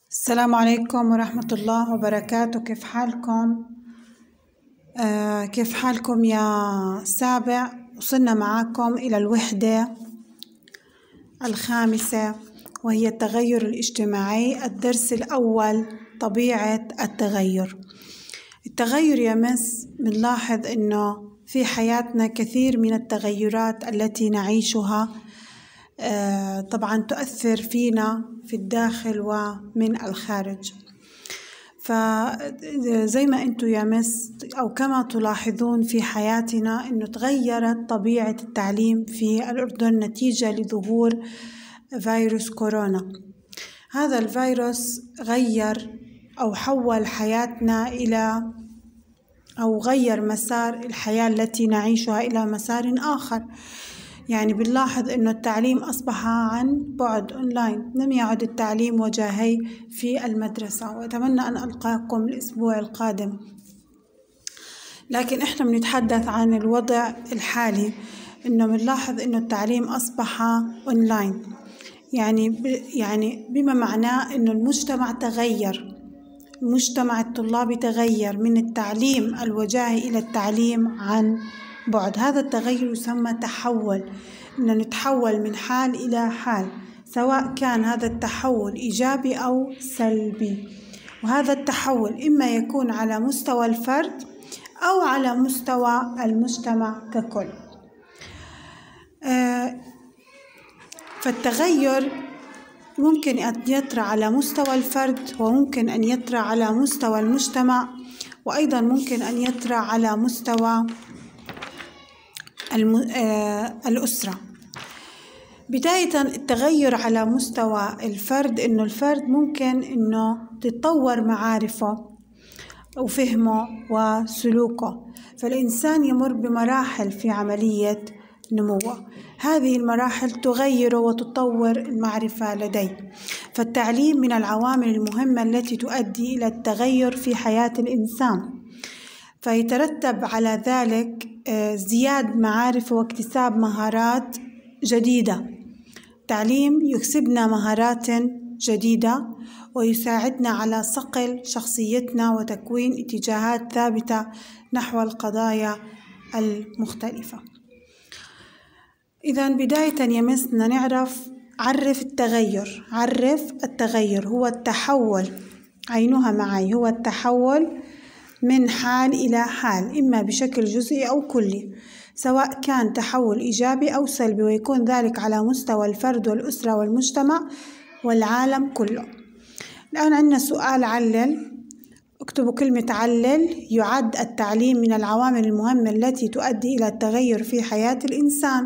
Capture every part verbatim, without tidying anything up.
السلام عليكم ورحمة الله وبركاته. كيف حالكم؟ آه كيف حالكم يا سابع؟ وصلنا معاكم إلى الوحدة الخامسة وهي التغير الاجتماعي، الدرس الأول طبيعة التغير. التغير يا مس بنلاحظ إنه في حياتنا كثير من التغيرات التي نعيشها آه طبعا تؤثر فينا في الداخل ومن الخارج. فزي ما انتم يا مس أو كما تلاحظون في حياتنا إنه تغيرت طبيعة التعليم في الأردن نتيجة لظهور فيروس كورونا. هذا الفيروس غير أو حول حياتنا إلى أو غير مسار الحياة التي نعيشها إلى مسار آخر. يعني بنلاحظ إنه التعليم أصبح عن بعد أونلاين، لم يعد التعليم وجاهي في المدرسة، وأتمنى أن ألقاكم الأسبوع القادم. لكن إحنا بنتحدث عن الوضع الحالي، إنه بنلاحظ إنه التعليم أصبح أونلاين، يعني ب يعني بما معناه إنه المجتمع تغير، مجتمع الطلاب تغير من التعليم الوجاهي إلى التعليم عن بعد. هذا التغير يسمى تحول، إن نتحول من حال إلى حال، سواء كان هذا التحول إيجابي أو سلبي. وهذا التحول إما يكون على مستوى الفرد أو على مستوى المجتمع ككل. آه فالتغير ممكن أن يطرأ على مستوى الفرد، وممكن أن يطرأ على مستوى المجتمع، وأيضا ممكن أن يطرأ على مستوى الأسرة. بداية التغير على مستوى الفرد، إنه الفرد ممكن إنه تتطور معارفه وفهمه وسلوكه، فالإنسان يمر بمراحل في عملية نموه، هذه المراحل تغير وتطور المعرفة لديه. فالتعليم من العوامل المهمة التي تؤدي إلى التغير في حياة الإنسان، فيترتب على ذلك زيادة معارف واكتساب مهارات جديدة. التعليم يكسبنا مهارات جديدة ويساعدنا على صقل شخصيتنا وتكوين اتجاهات ثابتة نحو القضايا المختلفة. إذن بداية يمسنا نعرف عرف التغير. عرف التغير هو التحول، عينها معي، هو التحول من حال إلى حال، إما بشكل جزئي أو كلي، سواء كان تحول إيجابي أو سلبي، ويكون ذلك على مستوى الفرد والأسرة والمجتمع والعالم كله. الآن عندنا سؤال علل، اكتبوا كلمة علل. يعد التعليم من العوامل المهمة التي تؤدي إلى التغير في حياة الإنسان.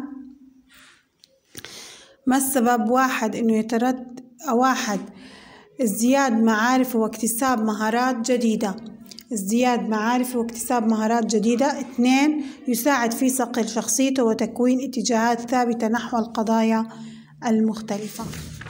ما السبب؟ واحد إنه يترتب واحد ازدياد معارف واكتساب مهارات جديدة، ازدياد معارف واكتساب مهارات جديدة. اثنين، يساعد في صقل شخصيته وتكوين اتجاهات ثابتة نحو القضايا المختلفة.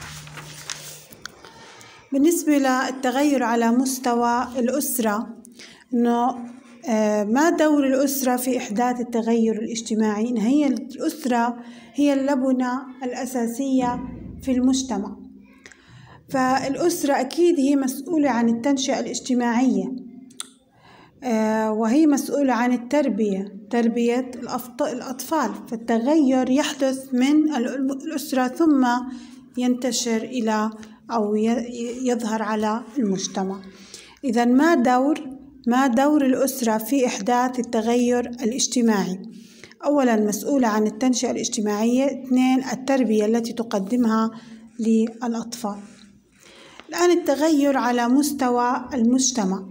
بالنسبة للتغير على مستوى الأسرة، إنه ما دور الأسرة في إحداث التغير الاجتماعي؟ إن هي الأسرة هي اللبنة الأساسية في المجتمع، فالأسرة أكيد هي مسؤولة عن التنشئة الاجتماعية، وهي مسؤولة عن التربية، تربية الأطفال. فالتغير يحدث من الأسرة ثم ينتشر إلى أو يظهر على المجتمع. إذا ما دور ما دور الأسرة في إحداث التغير الاجتماعي؟ أولا مسؤولة عن التنشئة الاجتماعية. اثنين، التربية التي تقدمها للأطفال. الآن التغير على مستوى المجتمع،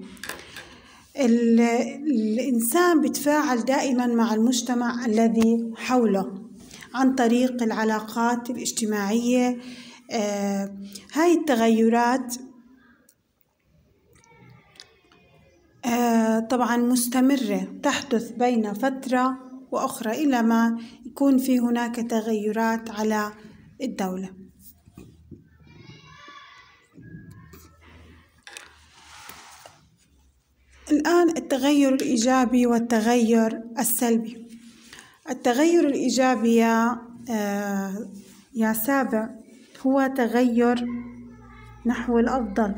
الإنسان بيتفاعل دائما مع المجتمع الذي حوله عن طريق العلاقات الاجتماعية. آه هاي التغيرات آه طبعا مستمرة، تحدث بين فترة وأخرى إلى ما يكون في هناك تغيرات على الدولة. الآن التغير الإيجابي والتغير السلبي. التغير الإيجابي يا, آه يا سابع هو تغير نحو الأفضل،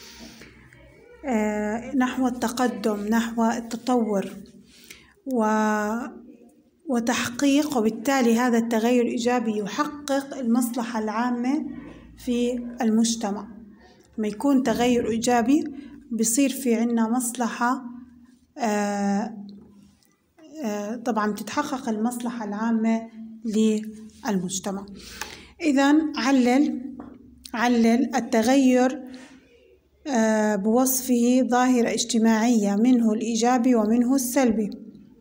آه نحو التقدم، نحو التطور و وتحقيق، وبالتالي هذا التغير الإيجابي يحقق المصلحة العامة في المجتمع. لما يكون تغير إيجابي بصير في عنا مصلحة، آه آه طبعا تتحقق المصلحة العامة للمجتمع. إذن علل علل التغير آه بوصفه ظاهرة اجتماعية، منه الإيجابي ومنه السلبي.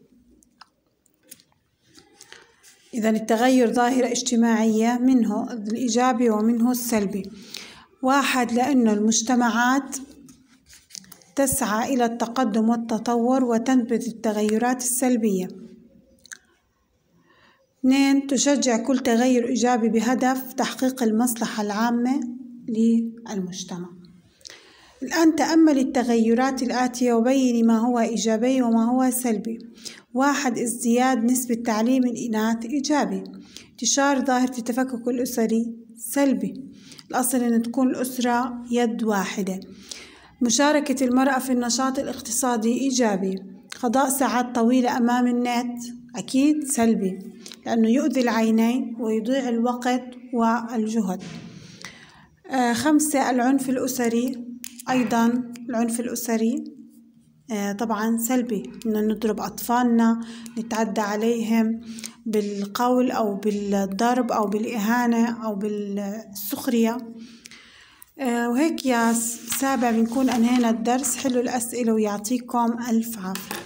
إذن التغير ظاهرة اجتماعية، منه الإيجابي ومنه السلبي. واحد، لأنه المجتمعات تسعى إلى التقدم والتطور وتنبذ التغيرات السلبية. اثنين، تشجع كل تغير إيجابي بهدف تحقيق المصلحة العامة للمجتمع. الآن تأمل التغيرات الآتية وبين ما هو إيجابي وما هو سلبي. واحد، ازدياد نسبة تعليم الإناث إيجابي. انتشار ظاهرة التفكك الأسري سلبي، الأصل أن تكون الأسرة يد واحدة. مشاركة المرأة في النشاط الاقتصادي إيجابي. قضاء ساعات طويلة أمام النت أكيد سلبي، لأنه يؤذي العينين ويضيع الوقت والجهد. آه خمسة، العنف الأسري، أيضا العنف الأسري آه طبعا سلبي، إنه نضرب أطفالنا، نتعدى عليهم بالقول أو بالضرب أو بالإهانة أو بالسخرية. آه وهيك يا سابع بنكون أنهينا الدرس. حلوا الأسئلة ويعطيكم ألف عافية.